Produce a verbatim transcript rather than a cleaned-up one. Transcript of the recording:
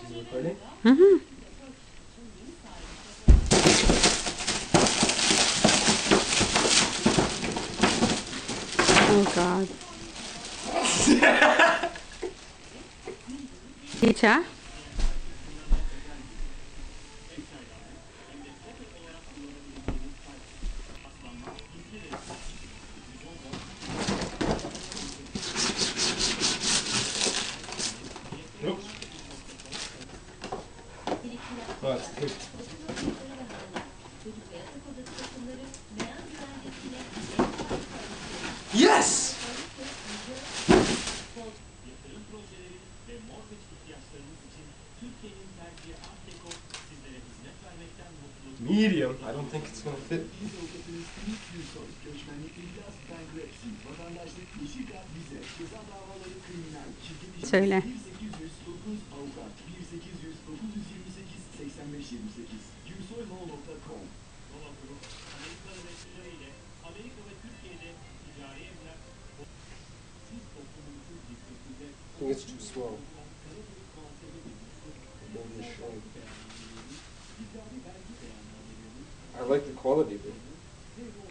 Is it recording? Mm-hmm. Oh God. Teacher? Oops. Oh, it's good. Yes! Medium. I don't think it's gonna fit. Söyle. I think it's too small. Maybe a shrink. I like the quality of it.